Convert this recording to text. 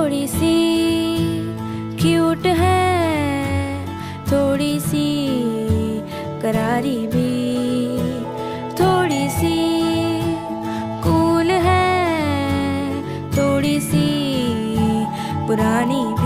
थोड़ी सी क्यूट है, थोड़ी सी करारी भी, थोड़ी सी कूल है, थोड़ी सी पुरानी